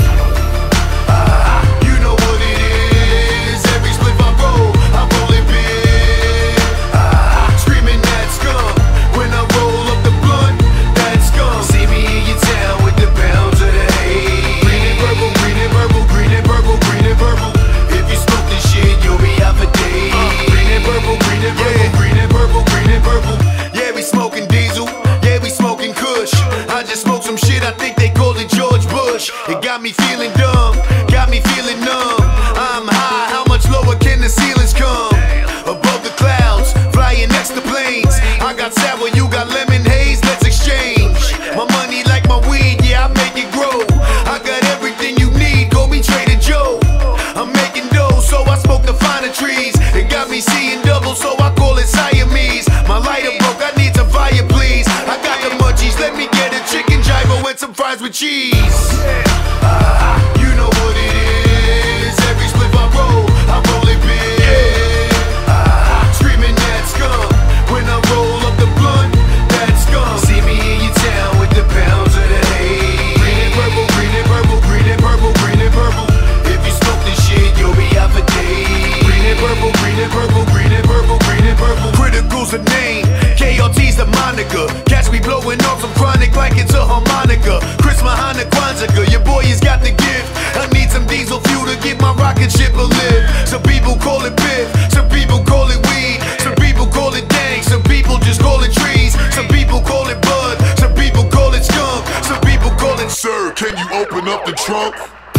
Ah, you know what it is. Every spliff I roll, I roll it big. Ah, screaming that skunk. When I roll up the blunt, that skunk. See me in your town with the pounds of the hay. Green and purple, green and purple, green and purple, green and purple. If you smoke this shit, you'll be out for days. Green and purple, green and purple, green and purple, green and purple. Yeah, we smoking diesel. Yeah, we smoking kush. I just smoked some shit, I think they called it George Bush. It got me feeling dumb, got me feeling numb. I'm high, how much lower can the ceilings come? Above the clouds, flying next to planes. I got sour, you got lemon haze, let's exchange. My money like my weed, yeah, I make it grow. I got everything you need, go be Trader Joe. I'm making dough, so I smoke the finer trees. It got me seeing double, so I call it Siamese. My lighter broke, I need some fire, please. I got the munchies, let me get a chicken gyro and some fries with cheese. Ah, you know what it is. Every spliff I roll, I roll it big. Ah, screaming that skunk. When I roll up the blunt, that skunk. See me in your town with the pounds of the hay. Green and purple, green and purple, green and purple, green and purple. If you smoke this shit, you'll be out for days. Green and purple, green and purple, green and purple, green and purple. Critical's the name, K R T's the moniker. Catch me blowing off some chronic like it's a harmonica. Chris Mahana Kwanzaa, your boy has got the gift. I need some diesel fuel to get my rocket ship a lift. Some people call it biff, some people call it weed, some people call it dank, some people just call it trees, some people call it bud, some people call it skunk, some people call it. Sir, can you open up the trunk?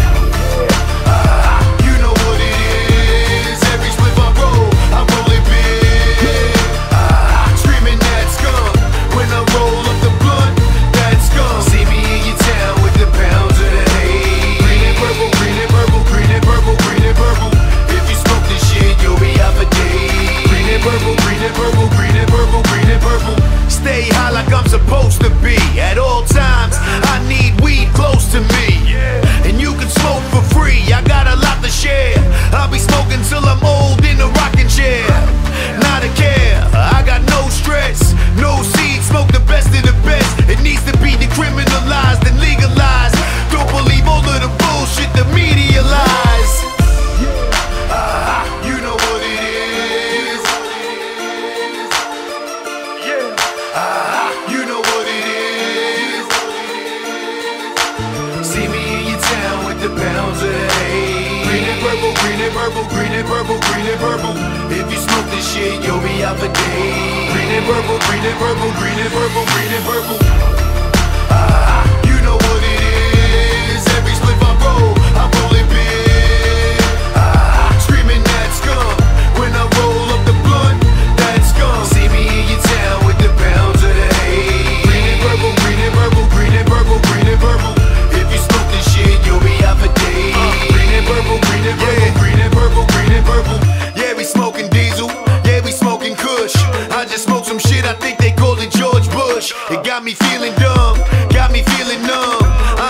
Ah, you know what it is. Every spliff I roll, I roll it big. Ah, screaming that skunk. When I roll up the blunt, that skunk. See me in your town with the pounds of the hay. Green and purple, green and purple, green and purple, green and purple. If you smoke this shit, you'll be out for days. Green and purple, green and purple, green and purple, green and purple. Stay high like I'm supposed to be. At all times, I need weed close to me. And you can smoke for free, I got a lot to share. I'll be smoking till I'm old in a rocking chair. Not a care, I got no stress. No seed, smoke the best of the best. It needs to be decriminalized and legalized. Don't believe all of the bullshit the media lies. Ah, you know what it is. Ah, you know what it is. See me in your town with the pounds of the hay. Green and purple, green and purple, green and purple, green and purple. If you smoke this shit, you'll be out for days. Green and purple, green and purple, green and purple, green and purple. Ah, you know what it is. Every spliff I roll, I roll it big. Ah, screaming that skunk. When I roll up the blunt, that skunk. See me in your town with the pounds of the hay. Green and purple, green and purple, green and purple, green and purple. If you smoke this shit, you'll be out for days. Green and purple, green and purple, green and purple, green and purple. Yeah, we smoking diesel. Yeah, we smoking kush. I just smoked some shit, I think they called it George Bush. It got me feeling dumb, got me feeling numb.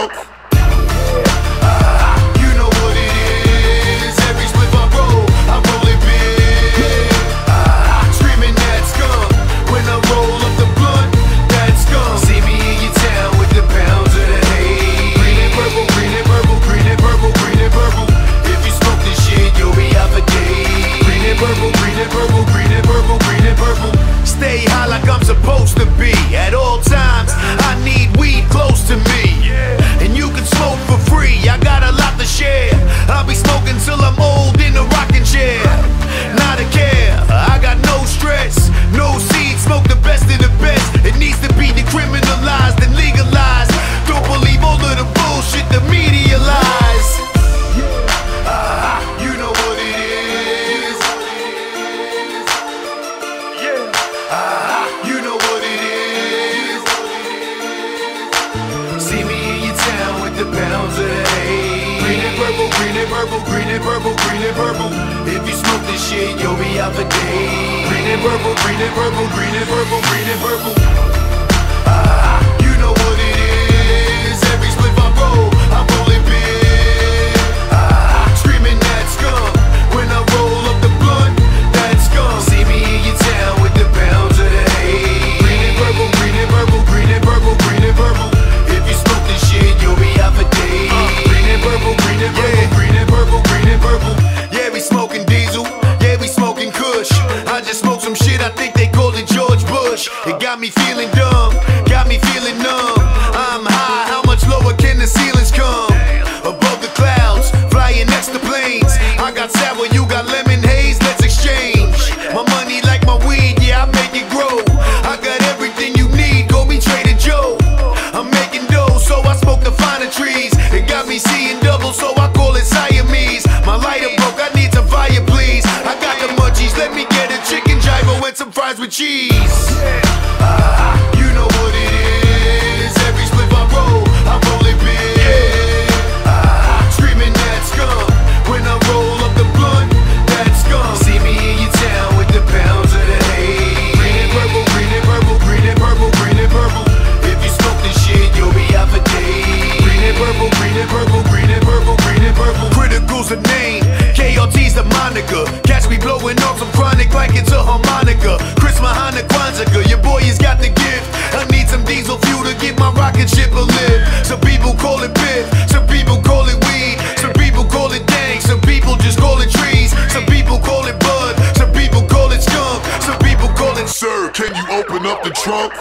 trunk. You know what it is. Every spliff I roll, I roll it big. Screaming that skunk when I roll up the blunt. That skunk. See me in your town with the pounds of the hay. Green and purple, green and purple, green and purple, green and purple. If you smoke this shit, you'll be out for days. Green and purple, green and purple, green and purple, green and purple. Stay high like I'm supposed to be. At all times, I need weed close to me. And you can smoke for free, I got a lot to share. I'll be smoking till I'm old in a rocking chair. Not a care, I got no stress. No seed, smoke the best of the best. It needs to be decriminalized and legalized. Don't believe all of the bullshit the media lies. Ah, you know what it is. Ah, you know what it is. See me in your town with the pounds of the hay. Green and purple, green and purple, green and purple, green and purple. If you smoke this shit, you'll be out for days. Green and purple, green and purple, green and purple, green and purple. Ah, you know what it is. Every spliff I roll, I roll it big. Ah, screaming that skunk when I roll up the blunt. That skunk. See me in your town with the pounds of the hay. Green and purple, green and purple, green and purple, green and purple. If you smoke this shit, you'll be out for days. Green and purple, green and purple, green and purple, green and purple. Yeah, we smoking diesel. Yeah, we smoking kush. I just smoked some shit, I think they called it George Bush. It got me feeling dumb, got me feeling numb. I'm high, how much lower can the ceilings come? Above the clouds, flying next to planes. I got sour, you got lemon haze, let's exchange. My money like my weed, yeah, I make it grow. I got everything you need, go be Trader Joe. I'm making dough, so I smoke the finer trees. It got me seeing double, so I call it Siamese. My lighter broke, I need some fire, please. I got the munchies, let me get a chicken gyro and some fries with cheese. Ah, you know what it is. Every spliff I roll, I roll it big. Ah, screaming that skunk when I roll up the blunt. That skunk. See me in your town with the pounds of the hay. Green and purple, green and purple, green and purple, green and purple. If you smoke this shit, you'll be out for days. Green and purple, green and purple, green and purple, green and purple. Critical's a name, K R T's the moniker. Catch me blowing off some chronic like it's a harmonica. Chris Mahana Kwanzaa, your boy has got the gift. I need some diesel fuel to get my rocket ship a lift. Some people call it biff, some people call it weed, some people call it dank, some people just call it trees, some people call it bud, some people call it skunk, some people call it. Sir, can you open up the trunk?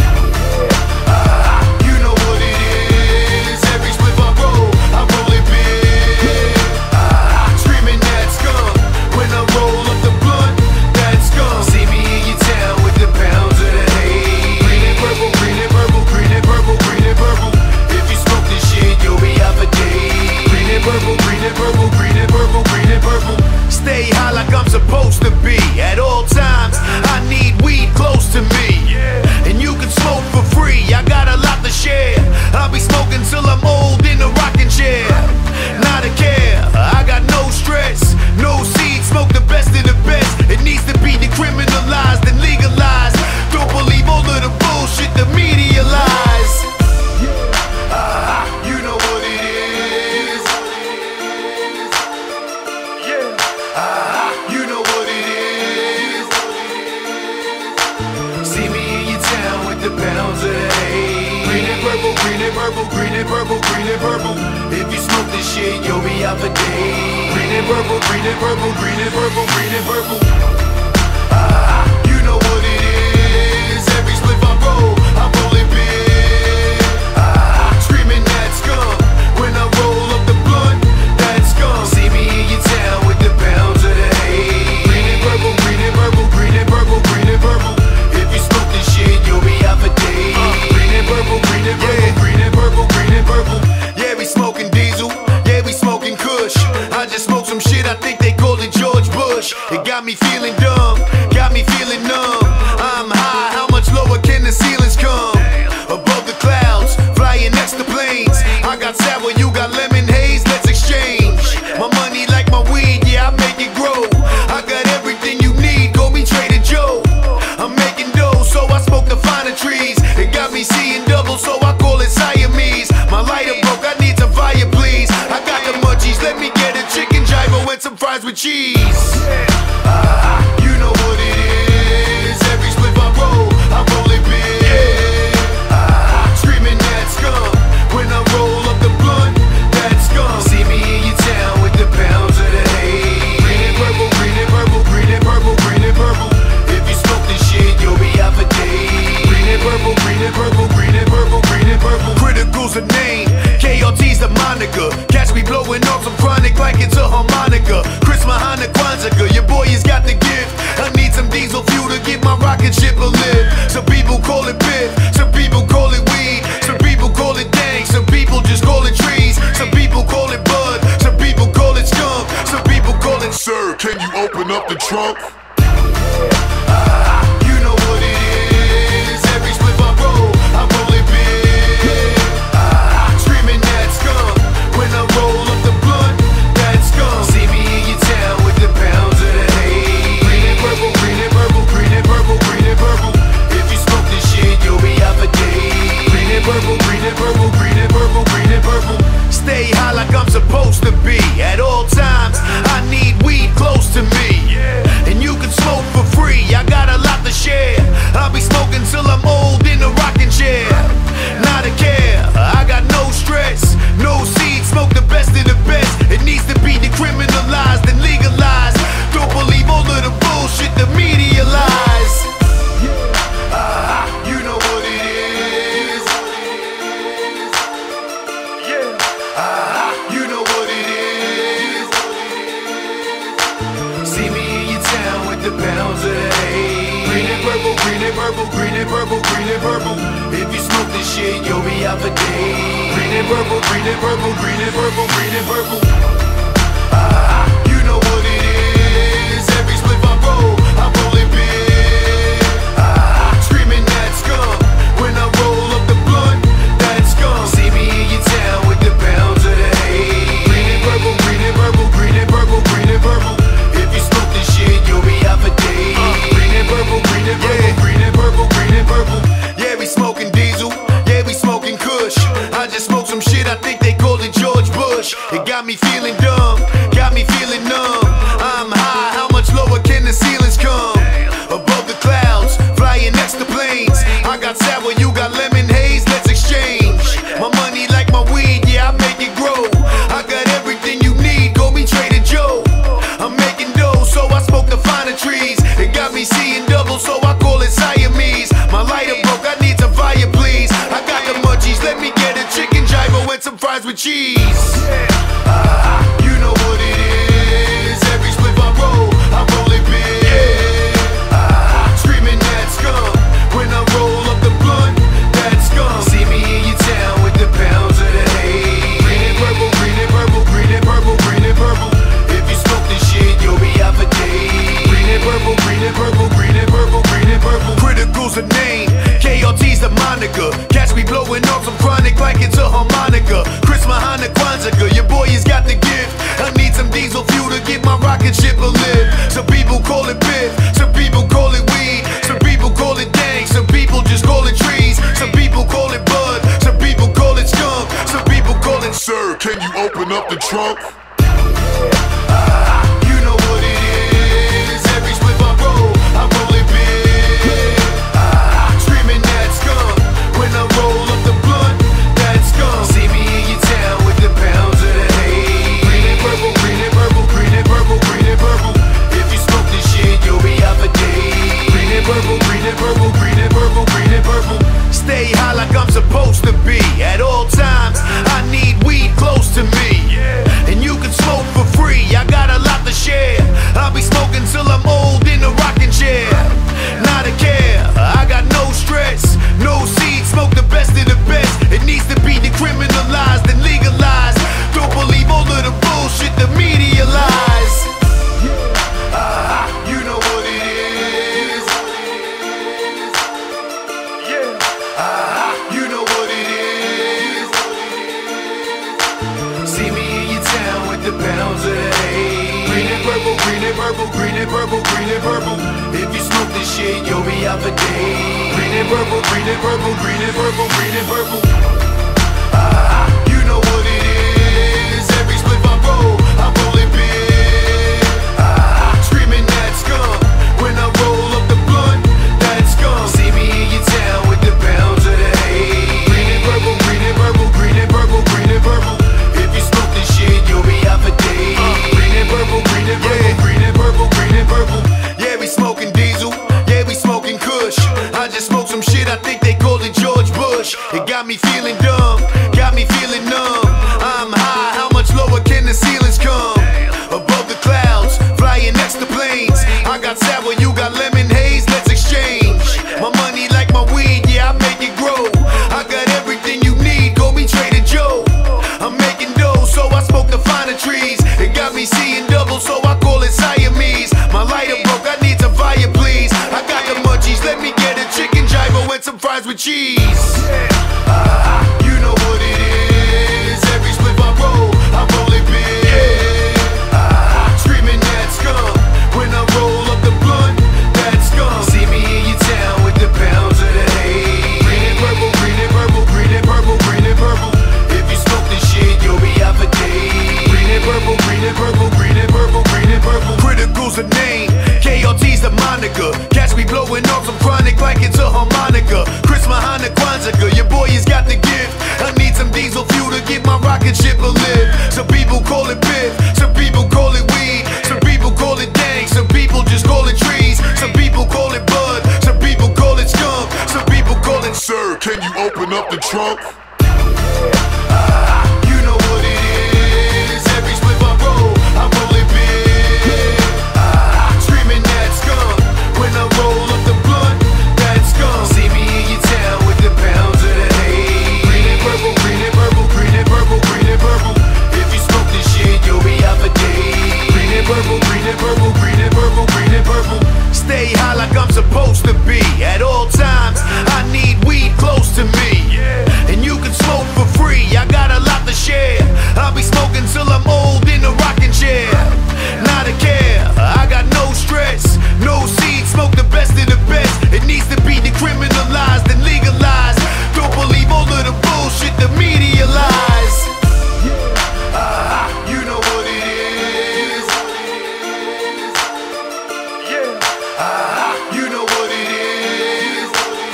Ah, you know what it is. Every spliff I roll, I roll it big. Ah, screaming that skunk when I roll up the blunt. That skunk. See me in your town with the pounds of the hay. Green and purple, green and purple, green and purple, green and purple. If you smoke this shit, you'll be out for days. Green and purple, green and purple, green and purple, green and purple. Stay high like I'm supposed to be. At all times, I need weed close to me. And you can smoke for free, I got a lot to share. I'll be smoking till I'm old in a rocking chair. Not a care, I got no stress. No seed, smoke the best of the best. It needs to be decriminalized and legalized. Don't believe all of the bullshit the media lies. Ah, you know what it is. Ah, you know what it is. See me in your town with the pounds of the hay. Green and purple, green and purple, green and purple, green and purple. If you smoke this shit, you'll be out for days. Green and purple, green and purple, green and purple, green and purple. Ah, you know what it is. Every spliff I roll, I roll it big. Ah, screaming that skunk when I roll up the blunt. That skunk. See me in your town with the pounds of the hay. Green and purple, green and purple, green and purple, green and purple. If you smoke this shit, you'll be out for days. Green and purple, green and purple, green and purple, green and purple. Yeah, we smoking diesel. Yeah, we smoking kush. I just smoked some shit, I think they called it George Bush. It got me feeling dumb, got me feeling numb. I'm high, how much lower can the ceilings come? Above the clouds, flying next to planes. I got sour, you got lemon haze, let's exchange. My money like my weed, yeah, I make it grow. I got everything you need, go be Trader Joe. I'm making dough, so I smoke the finer trees. It got me seeing double, so I call it Siamese. My lighter broke, I with cheese. Ah, you know what it is. Every spliff I roll, I roll it big. Ah, screaming that skunk when I roll up the blunt. That skunk. See me in your town with the pounds of the hay. Green and purple, green and purple, green and purple, green and purple. If you smoke this shit, you'll be out for days. Green and purple, green and purple, green and purple, green and purple. Critical's a name, K R T's the moniker. Catch me blowing off some chronic like it's a harmonica. Chris Mahana Kwanzaa, your boy has got the gift. I need some diesel fuel to get my rocket ship a lift. Some people call it biff, some people call it weed, some people call it dank, some people just call it trees, some people call it bud, some people call it skunk, some people call it. Sir, can you open up the trunk? Ah, you know what it is. Every spliff I roll, I roll it big. Ah, screaming that skunk when I roll up the blunt. That skunk. See me in your town with the pounds of the hay. Green and purple, green and purple, green and purple, green and purple. If you smoke this shit, you'll be out for days. Green and purple, green and purple, green and purple, green and purple. Stay high like I'm supposed to be. At all times, I need weed close to me. And you can smoke for free, I got a lot to share. I'll be smoking till I'm old in a rocking chair. Not a care, I got no stress. No seed, smoke the best of the best. It needs to be decriminalized and legalized. Don't believe all of the bullshit the media lies. Ah, you know what it is. Ah, you know what it is. See me in your town with the pounds of the hay. Green and purple, green and purple, green and purple, green and purple. If you smoke this shit, you'll be out for days. Green and purple, green and purple, green and purple, green and purple. Ah, you know what it is. Every spliff I roll, I roll it big. Ah, screaming that skunk when I roll up the blunt. That skunk. See me in your town with the pounds of the hay. Green and purple, green and purple, green and purple, green and purple. If you smoke this shit, you'll be out for days. Green and purple, green and purple, green and purple, green and purple. Yeah, we smoking diesel. Yeah, we smoking kush. I just smoked some shit, I think they called it George Bush. It got me feeling dumb, got me feeling numb. I'm high, how much lower can the ceilings come? Above the clouds, flying next to planes. I got sour, you got lemon haze, let's exchange. My money like my weed, yeah, I make it grow. I got everything you need, go be Trader Joe. I'm making dough, so I smoke the finer trees. It got me seeing double, so I call it Siamese. My lighter broke, I need some fire, please. I got the munchies, let me get a chicken gyro and some fries with cheese. Ah, you know what it is. Every spliff I roll, I roll it big. Ah, screaming that skunk when I roll up the blunt. That skunk. See me in your town with the pounds of the hay. Green and purple, green and purple, green and purple, green and purple. If you smoke this shit, you'll be out for days. Green and purple, green and purple, green and purple, green and purple. Critical's a name, K R T's the moniker. Catch me blowing off some chronic like it's a harmonica. Chris Mahana Kwanzaa, your boy has got the gift. I need some diesel fuel to get my rocket ship a lift. Some people call it biff, some people call it weed, some people call it dank, some people just call it trees, some people call it bud, some people call it skunk, some people call it. Sir, can you open up the trunk? Ah, you know what it is. Every spliff I roll, I roll it big. Ah, screaming that skunk when I roll up the blunt. That skunk. See me in your town with the pounds of the hay. Green and purple, green and purple, green and purple, green and purple. If you smoke this shit, you'll be out for days. Green and purple, green and purple, green and purple, green and purple. Stay high like I'm supposed to be. At all times, I need weed close to me. And you can smoke for free, I got a lot to share. I'll be smoking till I'm old in a rocking chair. Not a care, I got no stress. No seed, smoke the best of the best. It needs to be decriminalized and legalized. Don't believe all of the bullshit the media lies. Ah, you know what it is. Ah, you know what it is. See me in your town with the pounds of the hay. Green and purple, green and purple, green and purple, green and purple. If you smoke this shit, you'll be out for days. Green and purple, green and purple, green and purple, green and purple. Ah, you know what it is. Every spliff I roll, I roll it big. fries with cheese. Ah, you know what it is. Every spliff I roll, I roll it big. Ah, screaming that skunk when I roll up the blunt. That skunk. See me in your town with the pounds of the hay. Green and purple, green and purple, green and purple, green and purple. If you smoke this shit, you'll be out for days. Green and purple, green and purple, green and purple, green and purple. Critical's a name, K R T's the moniker. Catch me blowing off some chronic like it's a harmonica. Chris Mahana Kwanzaa, your boy has got the gift. I need some diesel fuel to get my rocket ship a lift. Some people call it biff, some people call it weed, some people call it dank, some people just call it trees, some people call it bud, some people call it skunk, some people call it. Sir, can you open up the trunk? Ah, you know what it is. Every spliff I roll, I roll it big. Ah, screaming that skunk when I roll up the blunt. That skunk. See me in your town with the pounds of the hay. Green and purple, green and purple, green and purple, green and purple. If you smoke this shit, you'll be out for days. Green and purple, green and purple, green and purple, green and purple. Stay high like I'm supposed to be. At all times, I need weed close to me. And you can smoke for free, I got a lot to share. I'll be smoking till I'm old in a rocking chair. Not a care, I got no stress. No seed, smoke the best of the best. It needs to be decriminalized and legalized. Don't believe all of the bullshit the media lies. Ah, you know what it is. Ah, you know what it is.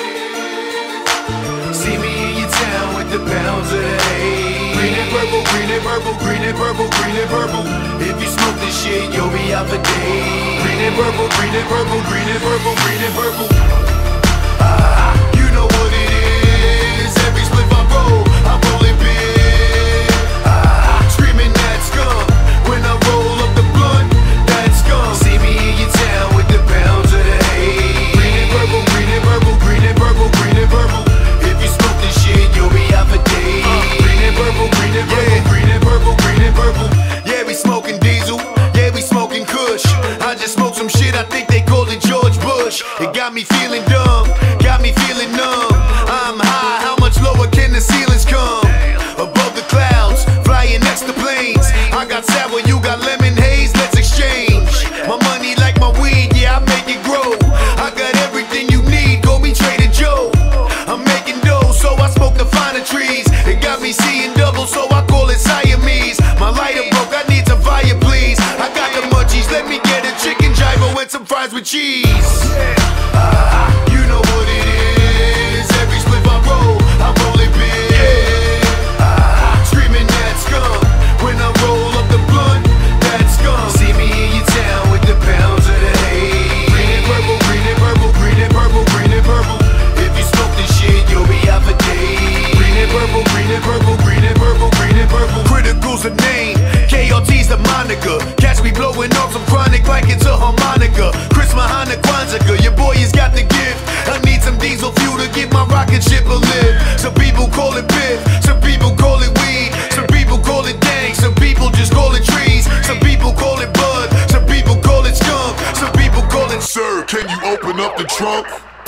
See me in your town with the pounds of the hay. Green and purple, green and purple, green and purple, green and purple. If you smoke this shit, you'll be out for days. Green and purple, green and purple, green and purple, green and purple. Ah, you know what it is. Every spliff I roll, I roll it big. Ah, screaming that skunk when I roll up the blunt. That skunk. See me in your town with the pounds of the hay. Green and purple, green and purple, green and purple, green and purple. If you smoke this shit, you'll be out for days. Green and purple, green and purple, green and purple, green and purple. Yeah, we smoking diesel. Yeah, we smoking kush. I just smoked some shit, I think they called it George Bush. It got me feeling dumb, got me feeling numb. I'm high, how much lower can the ceilings come? Above the clouds, flying next to planes. I got sour, you got lemon haze, let's exchange. My money like my weed, yeah, I make it grow. I got everything you need, go be Trader Joe. I'm making dough, so I smoke the finer trees. It got me seeing double, so I call it Siamese. My lighter broke, I need some fire, please. I got the munchies, let me get a chicken gyro and some fries with cheese. Ah, you know what it is. Every spliff I roll, I roll it big. Ah, screaming that skunk when I roll up the blunt. That skunk. See me in your town with the pounds of the hay. Green and purple, green and purple, green and purple, green and purple. If you smoke this shit, you'll be out for days. Green and purple, green and purple, green and purple, green and purple. Critical's a name, K R T's the moniker. Catch me blowing off some chronic like it's a harmonica. Chris Mahana Kwanzaa, your boy has got the gift. I need some diesel fuel to get my rocket ship a lift. Some people call it biff, some people call it weed, some people call it dank, some people just call it trees, some people call it bud, some people call it skunk, some people call it. Sir, can you open up the trunk?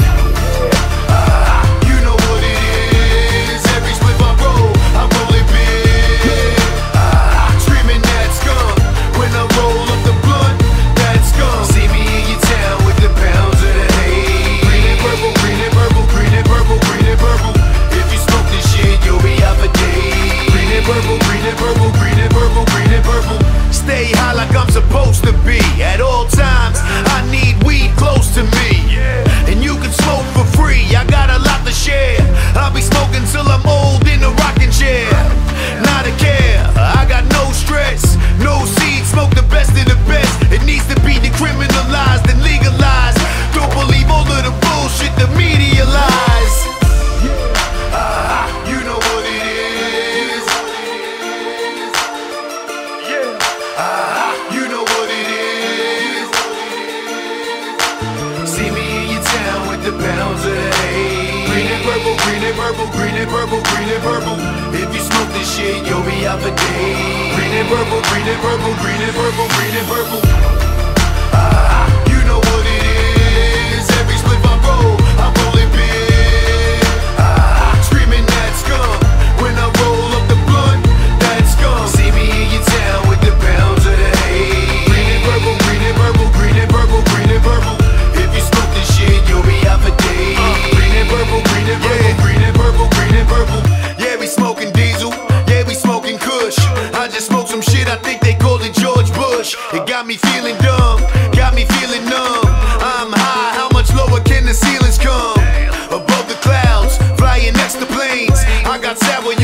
Ah, you know what it is. Every spliff I roll, I roll it big. Ah, screaming that skunk when I roll up the blunt. That skunk. See me in your town with the pounds of the hay. Green and purple, green and purple, green and purple, green and purple. If you smoke this shit, you'll be out for days. Green and purple, green and purple, green and purple, green and purple. Stay high like I'm supposed to be. At all times, I need weed close to me. And you can smoke for free, I got a lot to share. I'll be smoking till I'm old in a rocking chair. Not a care, I got no stress. No seed, smoke the best of the best. It needs to be decriminalized and legalized. Don't believe all of the bullshit the media lies. Ah, you know what it is. Ah, you know what it is. See me in your town with the pounds of the hay. Green and purple, green and purple, green and purple, green and purple. If you smoke this shit, you'll be out for days. Green and purple, green and purple, green and purple, green and purple. Ah, you know what it is. Every spliff I roll, I roll it big. me feeling dumb, got me feeling numb. I'm high, how much lower can the ceilings come? Above the clouds, flying next to planes. I got sour